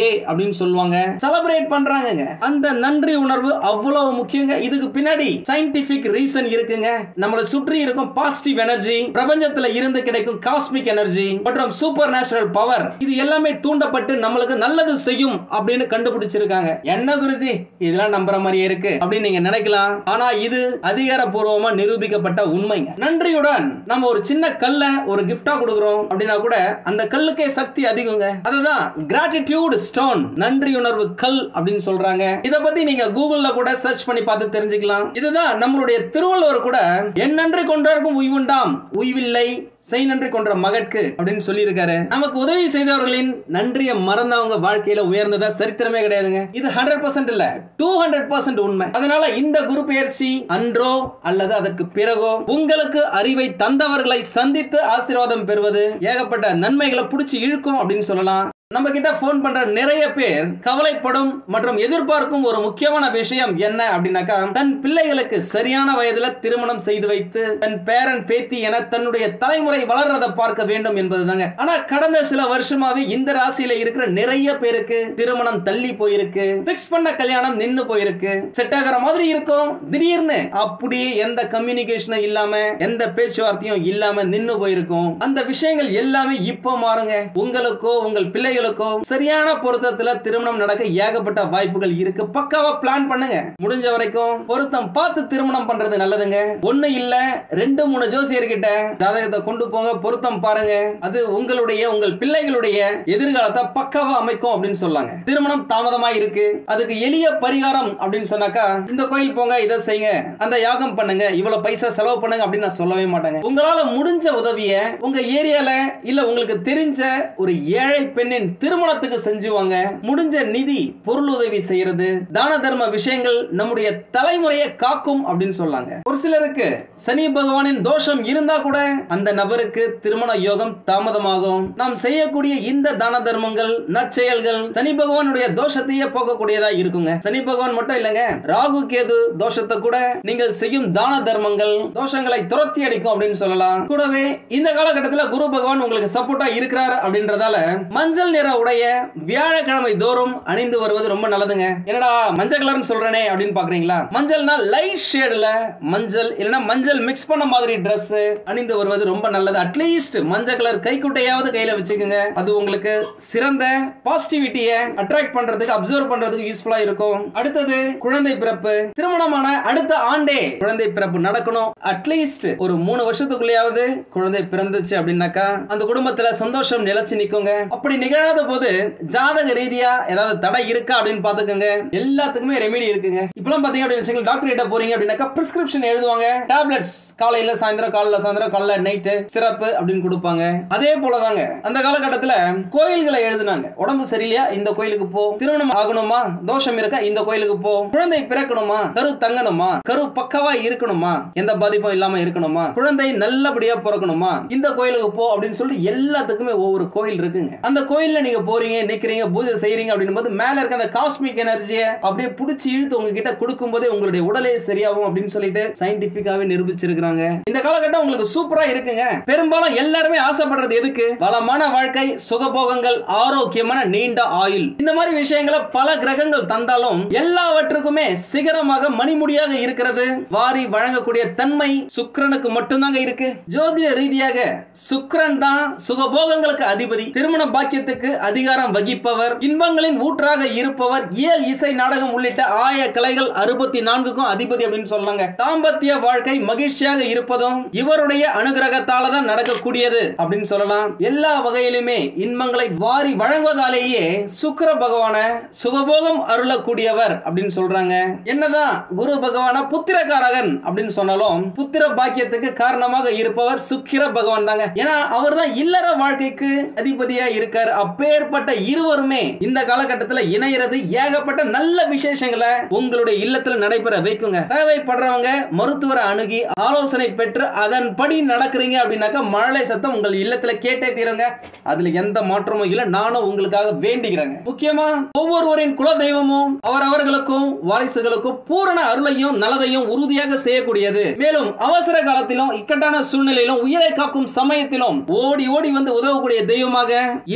Speaker 1: அப்படின்னு சொல்லுவாங்க, செலிப்ரேட் பண்றாங்க. அந்த நன்றி உணர்வு அவ்வளவு முக்கியங்க. இதுக்கு பின்னாடி சயின்டிபிக் ரீசன் இருக்குங்க. நம்மளை சுற்றி இருக்கும் பாசிட்டிவ் எனர்ஜி, பிரபஞ்சத்துல இருந்து கிடைக்கும் காஸ்மிக் எனர்ஜி மற்றும் சூப்பர் நேச்சுரல் பவர், இது எல்லாமே தூண்டப்பட்டு நம்மளுக்கு நல்லது செய்யும் அப்படின்னு கண்டுபிடிச்சிருக்காங்க. என்ன குருஜி இதெல்லாம் நம்புற மாதிரியே இருக்கு அப்படின்னு நீங்க நினைக்கலாம். ஆனா இது அதிகாரப்பூர்வமா நிரூபிக்கப்பட்ட உண்மைங்க. நன்றியுடன் நம்ம ஒரு சின்ன கல்ல ஒரு கிஃப்டா கொடுக்கிறோம் அப்படின்னா கூட அந்த கல்லுக்கே சக்தி அதிகங்க. அதுதான் கிராட்டிடியூட் ஸ்டோன், நன்றி உணர்வு கல் அப்படின்னு சொல்றாங்க. இத பத்தி நீங்க கூகுள்ல கூட சர்ச் பண்ணி பார்த்து தெரிஞ்சுக்கலாம். இதுதான் நம்மளுடைய திருவள்ளுவர் கூட என் நன்றி கொண்டாருக்கும் உய்வுண்டாம், உய்வில்லை செய் நன்றி கொன்ற மகற்கு அப்படின்னு சொல்லி இருக்காரு. நமக்கு உதவி செய்தவர்களின் நன்றியை மறந்தவங்க வாழ்க்கையில உயர்ந்ததா சரித்திரமே கிடையாதுங்க. இது 100% இல்ல, 200% உண்மை. அதனால இந்த குரு பெயர்ச்சி அன்றோ அல்லது அதற்கு பிறகோ உங்களுக்கு அறிவை தந்தவர்களை சந்தித்து ஆசீர்வாதம் பெறுவது ஏகப்பட்ட நன்மைகளை பிடிச்சி இழுக்கும் அப்படின்னு சொல்லலாம். நம்ம கிட்ட போன் பண்ற நிறைய பேர் கவலைப்படும் மற்றும் எதிர்பார்க்கும் ஒரு முக்கியமான விஷயம் என்ன அப்படின்னாக்கா, தன் பிள்ளைகளுக்கு சரியான வயதுல திருமணம் செய்து வைத்து தன் பேரன் பேத்தி என தன்னுடைய தலைமுறை வளர்றதை பார்க்க வேண்டும் என்பதுதாங்க. ஆனா கடந்த சில வருஷமாவே இந்த ராசியில இருக்கிற நிறைய பேருக்கு திருமணம் தள்ளி போயிருக்கு, பிக்ஸ் பண்ண கல்யாணம் நின்னு போயிருக்கு, செட் ஆகிற மாதிரி இருக்கும், திடீர்னு அப்படியே எந்த கம்யூனிகேஷனும் இல்லாம எந்த பேச்சுவார்த்தையும் இல்லாம நின்னு போயிருக்கும். அந்த விஷயங்கள் எல்லாமே இப்போ மாறுங்க. உங்களுக்கோ உங்கள் பிள்ளைகள் சரியான பொருத்தத்துல திருமணம் நடக்க ஏகப்பட்ட வாய்ப்புகள் இருக்கு. பக்காவா பிளான் பண்ணுங்க. முடிஞ்ச வரைக்கும் பொருத்தம் பார்த்து திருமணம் பண்றது நல்லதுங்க. ஒண்ணு இல்ல 2-3 ஜோசியர்கிட்ட ஜாதகத்தை கொண்டு போங்க, பொருத்தம் பாருங்க. அது உங்களுடைய உங்கள் பிள்ளைகளுடைய எதிர்காலத்தை பக்காவா அமைக்கும் அப்படின்னு சொல்லாங்க. திருமணம் தாமதமா இருக்கு, அதுக்கு எளிய பரிகாரம் அப்படின்னு சொன்னாக்கா, இந்த கோயில் போங்க, இதை செய்யுங்க, அந்த யாகம் பண்ணுங்க, இவ்வளவு பைசா செலவு பண்ணுங்க அப்படின்னு நான் சொல்லவே மாட்டாங்க. உங்களால முடிஞ்ச உதவிய உங்க ஏரியால இல்ல உங்களுக்கு தெரிஞ்ச ஒரு ஏழை பெண்ணின் திருமணத்துக்கு செஞ்சுவாங்க. முடிஞ்ச நிதி பொருள் உதவி செய்யறது, தான தர்ம விஷயங்கள் நம்முடைய தலைமுறையை காக்கும் அப்படின்னு சொல்லாங்க. ஒரு சிலருக்கு சனி பகவானின் தோஷம் இருந்தா கூட அந்த நபருக்கு திருமண யோகம் தாமதமாகும். நாம் செய்யக்கூடிய இந்த தான தர்மங்கள் நற்செயல்கள் சனி பகவானுடைய தோஷத்தையே போகக்கூடியதா இருக்குங்க. சனி பகவான் மட்டும் இல்லங்க, ராகு கேது தோஷத்தை கூட நீங்கள் செய்யும் தான தர்மங்கள் தோஷங்களை துரத்தி அடிக்கும் அப்படின்னு சொல்லலாம். கூடவே இந்த காலகட்டத்தில் குரு பகவான் உங்களுக்கு சப்போர்ட்டா இருக்கிறார் அப்படின்றதால மஞ்சள் நிற உடைய வியாழக்கிழமை தோறும் அணிந்து வருவது ரொம்ப நல்லதுங்க. என்னடா மஞ்சள் கலர்னு சொல்றேனே அப்படின்னு பாக்குறீங்களா? மஞ்சள்னா லைட் ஷேட்ல மஞ்சள் இல்லனா மஞ்சள் மிக்ஸ் பண்ண மாதிரி Dress அணிந்து வருவது ரொம்ப நல்லது. அட்லீஸ்ட் மஞ்சள் கலர் கைக்குட்டையாவது கையில வச்சுக்கோங்க. அது உங்களுக்கு சிறந்த பாசிட்டிவிட்டியை அட்ராக்ட் பண்றதுக்கு அப்சர்வ் பண்றதுக்கு யூஸ்ஃபுல்லா இருக்கும். அடுத்தது குழந்தை பிறப்பு. திருமணமான அடுத்த ஆண்டே குழந்தை பிறப்பு நடக்கணும். அட்லீஸ்ட் ஒரு 3 வருஷத்துக்குள்ளேயாவது குழந்தை பிறந்துச்சு அப்படின்னாக்கா அந்த குடும்பத்துல சந்தோஷம் நிலைச்சு நிக்குங்க. அப்படி நிகழாத போது ஜாதக ரீதியா ஏதாவது தடை இருக்கா அப்படின்னு பாத்துக்கோங்க. எல்லாத்துக்குமே ரெமெடி இருக்குங்க. இப்பலாம் பாத்தீங்க அப்படின்னு டாக்டர் கிட்ட போறீங்க அப்படின்னாக்கா பிரிஸ்கிரிப்ஷன் எழுதுவாங்க. டேப்லெட்ஸ் காலையில சாயந்தரம், காலையில சாயந்தரம், காலைல நைட்டு சிறப்பு அப்படின்னு கொடுப்பாங்க. அதே போலதாங்க அந்த காலகட்டத்துல கோயில்களை எழுதுனாங்க. உடம்பு சரியில்லையா இந்த கோயிலுக்கு போ, திருமணம் ஆகணுமா, தோஷம் இருக்கா இந்த கோயிலுக்கு போ, குழந்தை பிறக்கணுமா, கரு தங்கணுமா, கரு பக்கவா இருக்கணுமா, எந்த பாதிப்பும் இல்லாம இருக்கணுமா, குழந்தை நல்லபடியா பிறக்கணுமா, இந்த கோயிலுக்கு போ அப்படின்னு சொல்லி எல்லாத்துக்குமே ஒவ்வொரு கோயில் இருக்குங்க. அந்த கோயில்ல நீங்க போறீங்க, நிக்கிறீங்க, பூஜை செய்றீங்க அப்படின்னும் போது மேல இருக்க அந்த காஸ்மிக் எனர்ஜியை அப்படியே புடிச்சு இழுத்து உங்ககிட்ட கொடுக்கும் போதே உங்களுடைய உடலே சரியாகும் அப்படின்னு சொல்லிட்டு சயின்டிபிக்காவே நிரூபிச்சிருக்காங்க. இந்த காலகட்டம் உங்களுக்கு சூப்பரா இருக்குங்க. பெரும்பாலும் எல்லாருமே ஆசைப்படுறது எதுக்கு? வளமான வாழ்க்கை, சுகபோகங்கள், ஆரோக்கியமான நீண்ட ஆயுள். இந்த மாதிரி விஷயங்களை பல கிரகங்கள் தந்தாலும் எல்லாவற்றுக்குமே சிகரமாக மணிமுடியாக இருக்கிறது வாரி வழங்கக்கூடிய தன்மை சுக்கிரனுக்கு மட்டும்தாங்க இருக்கு. ஜோதிட ரீதியாக சுக்கிரன் தான் சுகபோகங்களுக்கு அதிபதி, திருமண பாக்கியத்துக்கு அதிகாரம் வகிப்பவர், இன்பங்களின் ஊற்றாக இருப்பவர், இயல் இசை நாடகம் உள்ளிட்ட ஆய கலைகள் 64க்கும் அதிபதி அப்படின்னு சொல்லாங்க. தாம்பத்திய வாழ்க்கை மகிழ்ச்சியாக இருப்பதும் இவருடைய அனுகிரகத்தால தான் நடக்கக்கூடியது அப்படின்னு சொல்லலாம். எல்லா வகையிலுமே இன்பங்களை வாரி வழங்குவதாலேயே சுக்கிர பகவான சுகபோகம் அருளக்கூடியவர் அப்படின்னு சொல்றாங்க. என்னதான் குரு பகவான புத்திரகாரகன் அப்படின்னு சொன்னாலும் புத்திர பாக்கியத்துக்கு காரணமாக இருப்பவர் சுக்கிர பகவான் தாங்க. ஏன்னா அவர் தான் இல்லற வாழ்க்கைக்கு அதிபதியா இருக்கார். அப்பேற்பட்ட இருவருமே இந்த காலகட்டத்தில் இணையிறது ஏகப்பட்ட நல்ல விசேஷங்களை உங்களுடைய இல்லத்துல நடைபெற வைக்குங்க. தேவைப்படுறவங்க மருத்துவரை அணுகி ஆலோசனை பெற்று அதன்படி நடக்கிறீங்க அப்படின்னாக்கா மழலை சத்தம் உங்கள் இல்லத்துல கேட்டே தீருங்க. அதுல எந்த மாற்றமும் இல்ல. நானும் உங்களுக்காக வேண்டிக்கிறேங்க. முக்கியமா ஒவ்வொருவரின் குல தெய்வமும் அவரவர்களுக்கும் வாரிசுகளுக்கும் பூரண அருளையும் நலதையும் உறுதியாக செய்யக்கூடியது. மேலும் அவசர காலத்திலும் இக்கட்டான சூழ்நிலையிலும் உயிரை காக்கும் சமயத்திலும் ஓடி ஓடி வந்து உதவக்கூடிய தெய்வமாக இந்த குல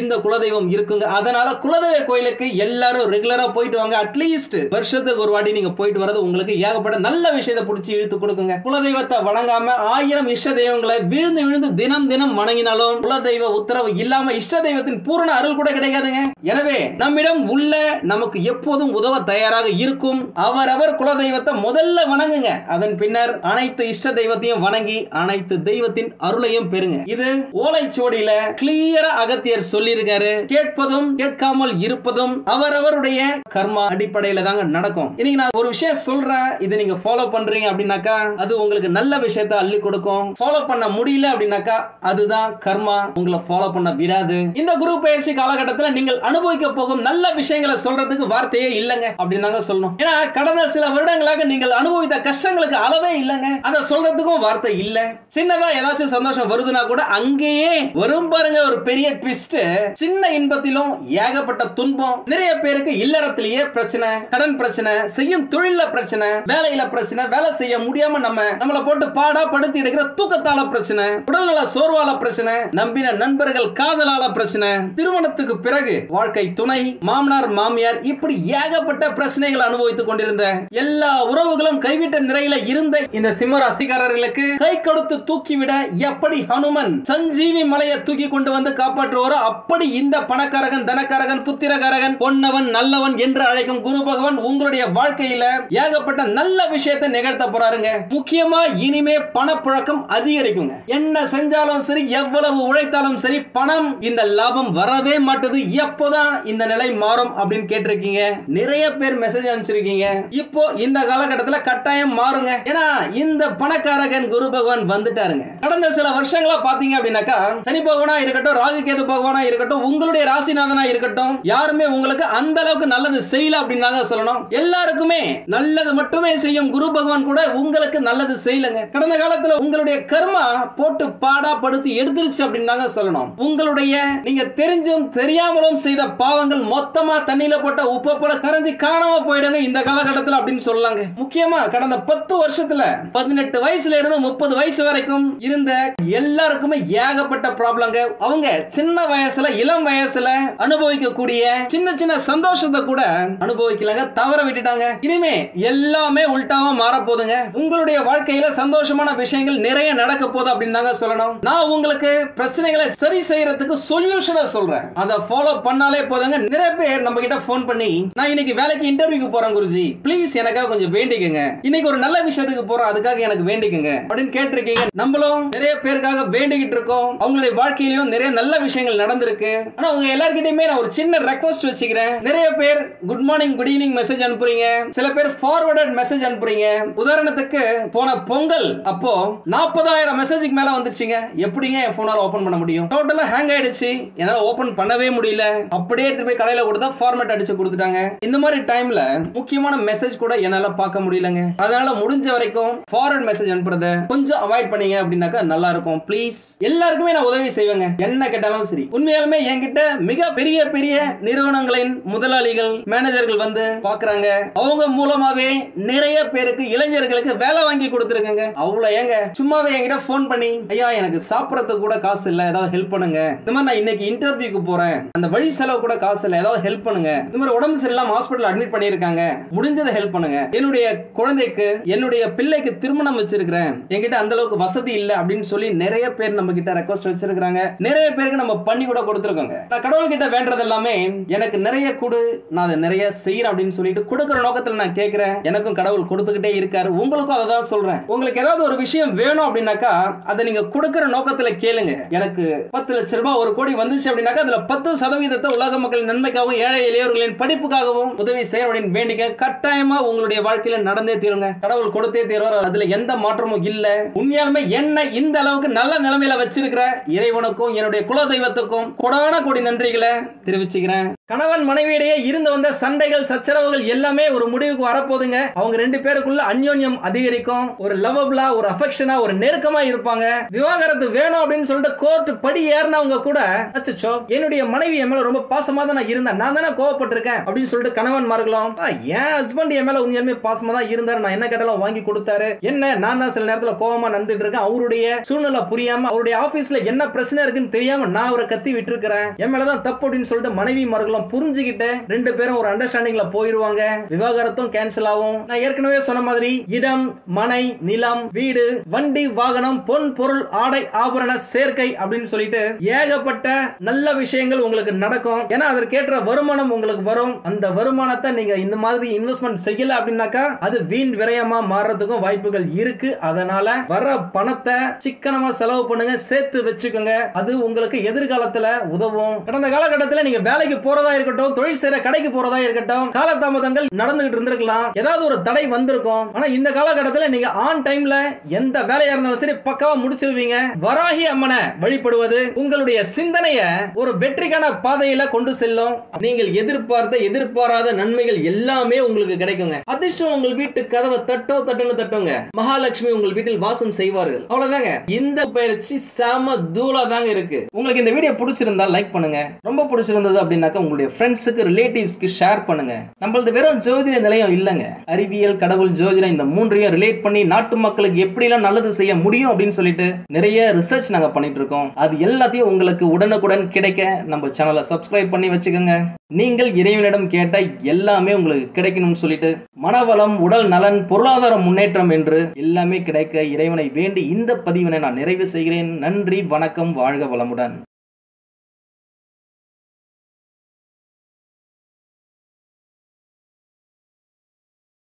Speaker 1: குலதெய்வம் இருக்குங்க. அதனால குலதெய்வ கோயிலுக்கு எல்லாரும் ரெகுலரா போயிட்டு வாங்க. அட்லீஸ்ட் வருஷத்துக்கு ஒரு வாட்டி நீங்க போயிட்டு வரது உங்களுக்கு ஏகப்பட்ட நல்ல விஷயத்தை பிடிச்சி இழுத்து கொடுக்குங்க. குலதெய்வத்தை வணங்காம 1000 இஷ்ட தெய்வங்களை விழுந்து விழுந்து தினம் தினம் வணங்கினாலும் குலதெய்வ உத்தரவு இல்லாம இஷ்ட தெய்வத்தின் பூரண அருள் கூட கிடைக்காதுங்க. எனவே நம்மிடம் உள்ள நமக்கு எப்போதும் உதவ தயாராக இருக்கும் அவரவர் குலதெய்வத்தை முதல்ல வணங்குங்க. அதன் பின்னர் அனைத்து இஷ்ட தெய்வத்தையும் வணங்கி அனைத்து தெய்வத்தின் அருளையும் பெறுங்க. இது ஓலைச்சுவடியில கிளியரா அகத்தியர் சொல்லியிருக்காரு. கேட்பதும் கேட்காமல் இருப்பதும் அவரவருடைய கர்மா அடிப்படையில தாங்க நடக்கும். இன்னைக்கு நான் ஒரு விஷயம் சொல்றேன், இதை நீங்க ஃபாலோ பண்றீங்க அப்படின்னாக்கா அது உங்களுக்கு நல்ல விஷயத்தை அள்ளி கொடுக்கும். ஃபாலோ பண்ண முடியல அப்படின்னாக்கா அதுதான் கர்மா உங்களை ஃபாலோ பண்ண விடாது. இந்த குரு பயிற்சி காலகட்டத்தில் நீங்கள் அனுபவிக்க போகும் நல்ல விஷயங்களை சொல்றதுக்கு வார்த்தையே இல்லைங்க அப்படின்னு தாங்க சொல்லணும். ஏன்னா கடந்த சில வருடங்களாக நீங்கள் அனுபவித்த கஷ்டங்களுக்கு அளவே இல்லைங்க. அதை சொல்றதுக்கும் வார்த்தை இல்ல. சின்னதா ஏதாச்சும் சந்தோஷம் வருதுன்னா கூட அங்கேயே வரும் பாருங்க ஒரு பெரிய ட்விஸ்ட். சின்ன இன்பத்திலும் ஏகப்பட்ட துன்பம். நிறைய பேருக்கு இல்லறத்திலேயே பிரச்சனை, கடன் பிரச்சனை, செய்யும் தொழில பிரச்சனை, வேலையில பிரச்சனை, வேலை செய்ய முடியாம நம்மள போட்டு பாடா படுத்தி எடுக்கிற தூக்கத்தால பிரச்சனை, உடல்நல சோர்வால பிரச்சனை, நம்பின நண்பர்கள் காதலால பிரச்சனை, திருமணத்துக்கு பிறகு வாழ்க்கை துணை, மாமனார் மாமியார், இப்படி ஏகப்பட்ட பிரச்சனைகள் அனுபவித்துக் கொண்டிருந்த எல்லா உறவுகளும் கைவிட்ட நிலையில இருந்த இந்த சிம்ம ராசிக்காரர்களுக்கு கை கொடுத்து தூக்கிவிட எப்படி ஹனுமன் சஞ்சீவி மலையை தூக்கி கொண்டு வந்து காப்பாற்றுவாரோ அப்படி இந்த பணக்காரகன், தனக்காரகன், புத்திரகாரகன், பொன்னவன், நல்லவன் என்று அழைக்கும் குரு பகவான் உங்களுடைய வாழ்க்கையில ஏகப்பட்ட நல்ல விஷயத்தை நிகழ்த்த போறாருங்க. முக்கியமா இனிமே பணப்புழக்கம் அதிகரிக்குங்க. என்ன செஞ்சாலும் சரி, எவ்வளவு உழைத்தாலும் சரி, பணம் இந்த லாபம் வரவே மாட்டுது. எப்போதான் இந்த நிலை மாறும் அப்படின்னு கேட்டிருக்கீங்க. நிறைய பேர் மெசேஜ் அனுப்பிச்சிருக்கீங்க. இப்போ இந்த காலகட்டத்தில் கட்டாயம் மாறுங்க. ஏன்னா இந்த பணக்காரகன் குரு பகவான் வந்துட்டாருங்க. கடந்த சில வருஷங்களா பாத்தீங்க அப்படின்னாக்கா சனி பகவானா இருக்கட்டும், ராகு கேது பகவானா இருக்கட்டும், உங்களுடைய ராசிநாதனா இருக்கட்டும், யாருமே உங்களுக்கு அந்த அளவுக்கு நல்லது செய்யல அப்படின்னு தாங்க சொல்லணும். எல்லாருக்குமே நல்லது மட்டுமே செய்யும் குரு பகவான் கூட உங்களுக்கு நல்லது செய்யலங்க. கடந்த காலத்துல உங்களுடைய கர்மா போட்டு பாடா படுத்தி எடுத்துருச்சு அப்படின்னு தாங்க சொல்லணும். உங்களுடைய நீங்க தெரிஞ்சும் தெரியாமலும் செய்த பாவங்கள் மொத்தமா தண்ணியில போட்ட உப்பு போல கரைஞ்சி காணாம போயிடுங்க இந்த காலகட்டத்தில் அப்படின்னு சொல்லலாங்க. முக்கியமா கடந்த 10 வருஷத்துல 18 வயசுல இருந்து 30 வயசு வரைக்கும் இருந்த எல்லாருக்குமே ஏகப்பட்ட ப்ராப்ளங்க. அவங்க சின்ன வயசுல, இளம் வயசுல அனுபவிக்கக்கூடிய சின்ன சின்ன சந்தோஷத்தை கூட அனுபவிக்கலங்க, தவற விட்டுட்டாங்க. இனிமே எல்லாமே உல்டாவா மாற போதுங்க. உங்களுடைய வாழ்க்கையில சந்தோஷமான விஷயங்கள் நிறைய நடக்க போகுது அப்படின்னு தாங்க சொல்லணும். நான் உங்களுக்கு பிரச்சனைகளை சரி செய்யறதுக்கு சொல்யூஷனை சொல்றேன். அதை ஃபாலோ பண்ணாலே போதுங்க. நிறைய பேர் நம்ம கிட்ட போன் பண்ணி நான் இன்னைக்கு வேலைக்கு இன்டர்வியூக்கு போறேன் குருஜி, ப்ளீஸ் எனக்காக கொஞ்சம் வேண்டிக்கங்க, இன்னைக்கு ஒரு நல்ல விஷயத்துக்கு போறோம் அதுக்காக எனக்கு வேண்டிக்கங்க அப்படின்னு கேட்டிருக்கீங்க. நம்மளும் நிறைய பேருக்காக வேண்டிக்கிட்டு இருக்கோம். அவங்களுடைய வாழ்க்கையிலும் நிறைய நல்ல விஷயங்கள் நடந்திருக்கு. ஆனா உங்க எல்லார்கிட்டயுமே நான் ஒரு சின்ன ரெக்வஸ்ட் வச்சுக்கிறேன். நிறைய பேர் good morning, good evening message அனுப்புறீங்க. சில பேர் ஃபார்வர்டட் மெசேஜ் அனுப்புறீங்க. உதாரணத்துக்கு போன பொங்கல் அப்போ 40,000 மெசேஜுக்கு மேல வந்துருச்சுங்க. எப்படிங்க என் போனால ஓபன் பண்ண முடியும்? டோட்டலா ஹேங் ஆயிடுச்சு, என்னால ஓபன் பண்ணவே முடியல. அப்படியே எடுத்து போய் கடையில கொடுத்தா ஃபார்மேட் அடிச்சு கொடுத்துட்டாங்க. இந்த மாதிரி டைம்ல முக்கியமான மெசேஜ் கூட என்னால பார்க்க முடியலங்க. அதனால முடிஞ்ச வரைக்கும் ஃபார்வர்ட் மெசேஜ் அனுப்புறத கொஞ்சம் அவாய்ட் பண்ணீங்க அப்படின்னாக்கா நல்லா இருக்கும். ப்ளீஸ் எல்லாருக்குமே நான் உதவி செய்வேங்க, என்ன கேட்டாலும் சரி. உண்மையாலுமே என்கிட்ட மிக பெரிய பெரிய நிறுவனங்களின் முதலாளிகள், மேனேஜர்கள் வந்து பாக்குறாங்க. அவங்க மூலமாவே நிறைய பேருக்கு, இளைஞர்களுக்கு வேலை வாங்கி கொடுத்துருக்கங்க. அவ்வளவு ஏங்க, சும்மாவே என்கிட்ட போன் பண்ணி ஐயா எனக்கு சாப்பிடறதுக்கு கூட காசு இல்ல, ஏதாவது ஹெல்ப் பண்ணுங்க, இந்த மாதிரி நான் இன்னைக்கு இன்டர்வியூக்கு போறேன், அந்த வழி செலவு கூட காசு இல்ல, ஏதாவது ஹெல்ப் பண்ணுங்க, இந்த மாதிரி உடம்பு சரியில்லாம ஹாஸ்பிடல் அட்மிட் பண்ணிருக்காங்க, முடிஞ்சதை ஹெல்ப் பண்ணுங்க, என்னுடைய குழந்தைக்கு, என்னுடைய பிள்ளைக்கு திருமணம் வச்சிருக்கிறேன், என்கிட்ட அந்த அளவுக்கு வசதி இல்ல அப்படின்னு சொல்லி நிறைய பேர் நம்ம கிட்ட ரெக்வஸ்ட் வச்சிருக்காங்க. நிறைய பேருக்கு நம்ம பண்ணி கூட கொடுத்துருக்கோங்க. நான் கடவுள் கிட்ட வேண்டது எல்லாமே எனக்கு நிறைய கொடு, நான் அதை நிறைய செய்யறேன் அப்படின்னு சொல்லிட்டு கொடுக்கிற நோக்கத்துல நான் கேட்கிறேன். எனக்கும் கடவுள் கொடுத்துக்கிட்டே இருக்காரு, உங்களுக்கும் அதை தான் சொல்றேன். உங்களுக்கு ஏதாவது ஒரு விஷயம் வேணும் அப்படின்னாக்கா அதை நீங்க கொடுக்கிற நோக்கத்துல கேளுங்க. எனக்கு 10 லட்சம் ரூபாய் 1 கோடி வந்துச்சு அப்படின்னாக்கா அதுல 10% உலக மக்களின் நன்மைக்காகவும் ஏழை எளியவர்களின் படிப்புக்காகவும் உதவி செய்ய அப்படின்னு வேண்டிக்க. கட்டாயமா உங்களுடைய வாழ்க்கையில நடந்தே தீருங்க. கடவுள் கொடுத்தே தீர்வார், அதுல எந்த மாற்றமும் இல்ல. உண்மையாலுமே என்ன இந்த அளவுக்கு நல்ல நிலைமையில வச்சிருக்கிற இறைவனுக்கும் என்னுடைய குல தெய்வத்துக்கும் கோடான கோடி நன்றிகளை தெரிவிச்சுக்கிறேன். கணவன் மனைவியிடையே இருந்து வந்த சண்டைகள் சச்சரவுகள் எல்லாமே ஒரு முடிவுக்கு வரப்போதுங்க. அவங்க ரெண்டு பேருக்குள்ள அந்யோன்யம் அதிகரிக்கும். ஒரு லவபிளா, ஒரு அஃபெக்ஷனா, ஒரு நெருக்கமா இருப்பாங்க. விவாகரத்து வேணும் அப்படின்னு சொல்லிட்டு கோர்ட் படி ஏறினவங்க கூட அச்சச்சோ என்னுடைய மனைவி என் மேல ரொம்ப பாசமா தான் இருந்தேன், நான் தானே கோவப்பட்டிருக்கேன் அப்படின்னு சொல்லிட்டு கணவன்மார்களும் என் ஹஸ்பண்ட் என் மேல உண்மையுமே பாசமா தான் இருந்தாரு, நான் என்ன கேட்டாலும் வாங்கி கொடுத்தாரு, என்ன நான் தான் சில நேரத்துல கோவமா நடந்துட்டு இருக்கேன், அவருடைய சூழ்நிலை புரியாம அவருடைய ஆபீஸ்ல என்ன பிரச்சனை இருக்குன்னு தெரியாம நான் அவரை கத்தி விட்டுருக்கிறேன், என் மேலதான் தப்பு அப்படின்னு சொல்லிட்டு மனைவி மார்களும் புரிஞ்சுக்கிட்டு ரெண்டு பேரும் ஒரு அண்டர்ஸ்டாண்டிங்ல போயிருவாங்க. விவாகரத்தும் கேன்சல் ஆகும். நான் ஏற்கனவே சொன்ன மாதிரி இடம், மனை, நிலம், வீடு, வண்டி, வாகனம், பொன் பொருள், ஆடை, ஆபரண சேர்க்கை அப்படின்னு சொல்லிட்டு ஏகப்பட்ட நல்ல விஷயங்கள் உங்களுக்கு நடக்கும். ஏன்னா அதற்கேற்ற வருமானம் உங்களுக்கு வரும். அந்த வருமானத்தை நீங்க இந்த மாதிரி இன்வெஸ்ட்மெண்ட் செய்யல அப்படின்னாக்கா அது வீண் விரயமா மாறதுக்கும் வாய்ப்புகள் இருக்கு. அதனால வர பணத்தை சிக்கனமா செலவு பண்ணுங்க, சேர்த்து வச்சுக்கோங்க. அது உங்களுக்கு எதிர்காலத்துல உதவும். கடந்த காலகட்டத்தில் நீங்க வேலைக்கு போறதா இருக்கட்டும், தொழில் செய்யற கடைக்கு போறதா இருக்கட்டும், காலதாமதங்கள் நடந்துகிட்டு இருந்திருக்கலாம், ஏதாவது ஒரு தடை வந்திருக்கும். ஆனா இந்த காலகட்டத்தில் நீங்க ஆன் டைம்ல எந்த வேலையா இருந்தாலும் சரி பக்காவா முடிச்சிருவீங்க. வராகி அம்மனை வழிபடுவது உங்களுடைய சிந்தனைய ஒரு வெற்றிக்கான பாதையில கொண்டு செல்லும். நீங்கள் எதிர்பாராத நன்மைகள் எல்லாமே உங்களுக்கு கிடைக்குங்க. அதிர்ஷ்டம் உங்கள் வீட்டு கதவை தட்டுன்னு தட்டுங்க. மகாலட்சுமி உங்கள் வீட்டில் வாசம் செய்வார்கள். அவ்வளவுதாங்க. இந்த பயிற்சி செம தூளா தாங்க இருக்கு. உங்களுக்கு இந்த வீடியோ பிடிச்சிருந்தா லைக் பண்ணுங்க. ரொம்ப பிடிச்சிருந்தது அப்படின்னாக்க உங்களுடைய ஃப்ரெண்ட்ஸுக்கு, ரிலேட்டிவ்ஸ்க்கு ஷேர் பண்ணுங்க. நம்மளது வெறும் ஜோதிட நிலையம் இல்லைங்க. அறிவியல், கடவுள், ஜோதிடம் இந்த மூன்றையும் ரிலேட் பண்ணி நாட்டு மக்களுக்கு எப்படிலாம் நல்லது செய்ய முடியும் அப்படின்னு சொல்லிட்டு நிறைய ரிசர்ச் நாங்க பண்ணிட்டு இருக்கோம். அது எல்லாத்தையும் உங்களுக்கு உடனுக்குடன் கிடைக்க நம்ம சேனலை சப்ஸ்கிரைப் பண்ணி வச்சுக்கோங்க. நீங்கள் இறைவனிடம் கேட்ட எல்லாமே உங்களுக்கு கிடைக்கணும்னு சொல்லிட்டு மனவளம், உடல் நலன், பொருளாதார முன்னேற்றம் என்று எல்லாமே கிடைக்க இறைவனை வேண்டி இந்த பதிவினை நான் நிறைவு செய்கிறேன். நன்றி, வணக்கம், வாழ்க வளமுடன்.